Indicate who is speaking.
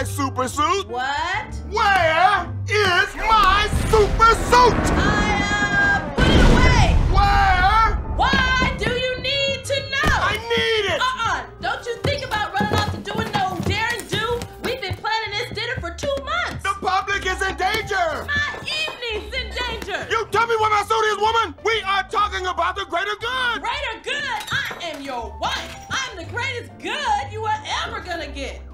Speaker 1: my super suit?
Speaker 2: What?
Speaker 1: Where is my super suit?
Speaker 2: Put it away!
Speaker 1: Where?
Speaker 2: Why do you need to know?
Speaker 1: I need it!
Speaker 2: Don't you think about running off to doing no daring do? We've been planning this dinner for 2 months.
Speaker 1: The public is in danger!
Speaker 2: My evening's in danger!
Speaker 1: You tell me where my suit is, woman! We are talking about the greater good!
Speaker 2: Greater good? I am your wife. I'm the greatest good you are ever gonna get.